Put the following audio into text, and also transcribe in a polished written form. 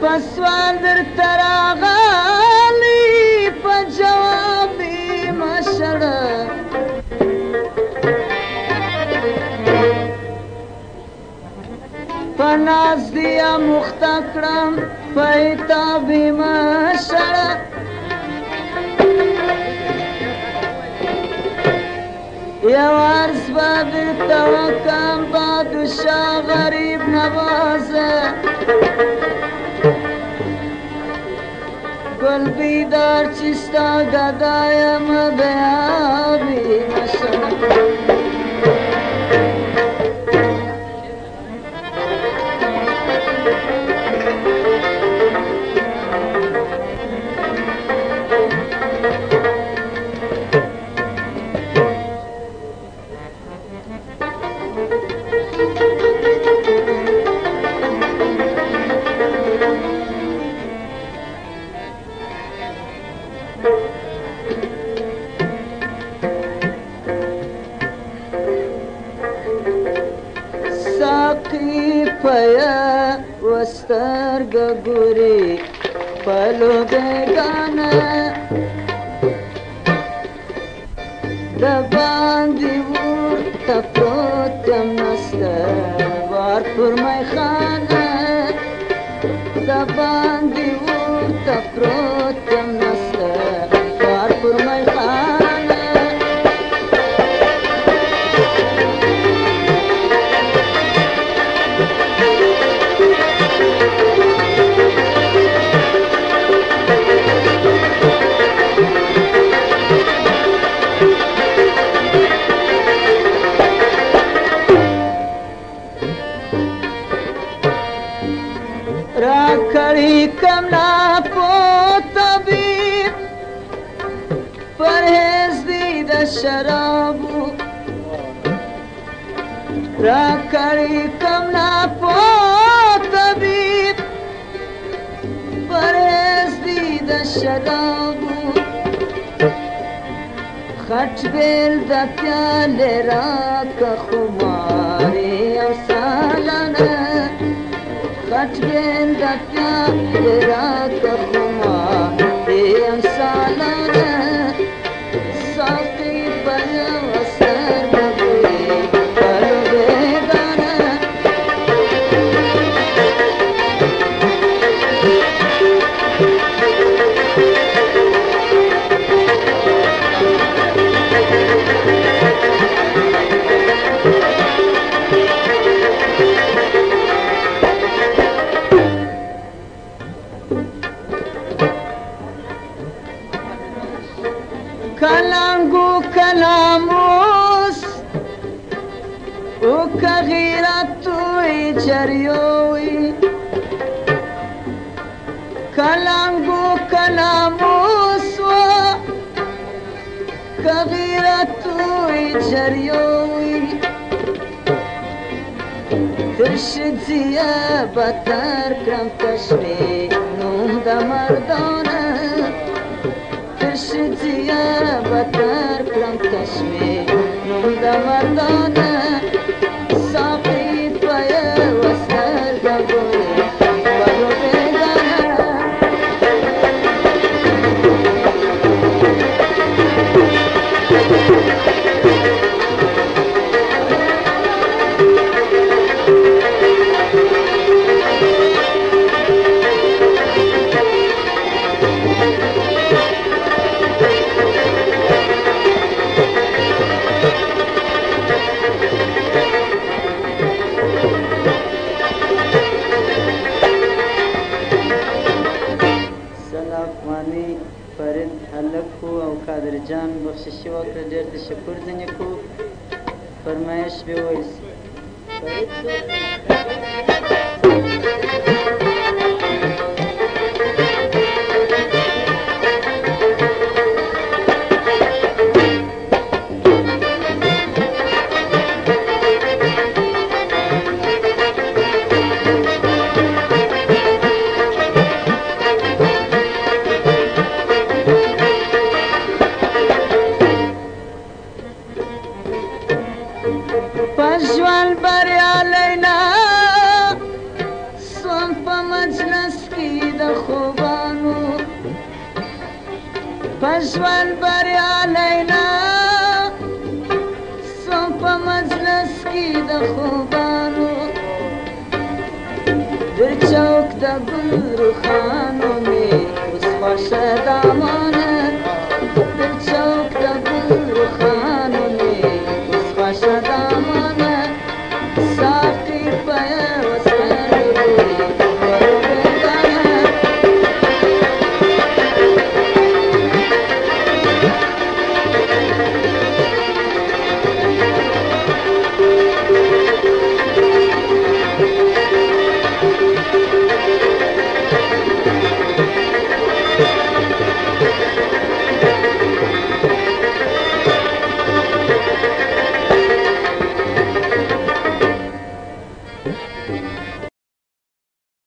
پسوال درته راغلی په جواب یې مه شړه په ناز دې اموخته کړم په عتاب یې مه شړه یو عرض به درته وکړم بادشاه غریب نوازه گل بیدار چې ستا ګدا یم بیا بې مشره پیا وسترګه ګوري پلو بیگانه د باندې ورته پروت یم نسته وار پر میخانه د باندې ورته پروت یم نسته وار پر میخانه راکړی کم ناپو طبیب پرهیز دی د شرابو راکړی کم ناپو طبیب پرهیز دی د شرابو خټ بیل د پیالې راکه خمارې او سالانه خټ بیل د پیالې راکه خمارې او سالانه ساقي په یوه سترګه ګوري پلو بیګانه کلنگو کلاموس او که غیرت توی جریوی کلنگو کلاموس و که غیرت توی جریوی ترشدیه بتر کرم کشمی نوم د مردانه ترشدیه بتر کرم کشمی نوم د مردانه ساقی په یوه سترګه ګوري پلو بیګانه فرید هلک او قادر جان بخششي وکړه ډېر تشکر ځینې کو فرمایش به وویل سي پژوال بریالی نه ژوند بریالینا سوم په مجلس کې د خوبانو در چوک د ګل روخانو مې اوس خوښه دامانه در چوک د ګل روخانو مې اوس خوښه دامانه ساقي په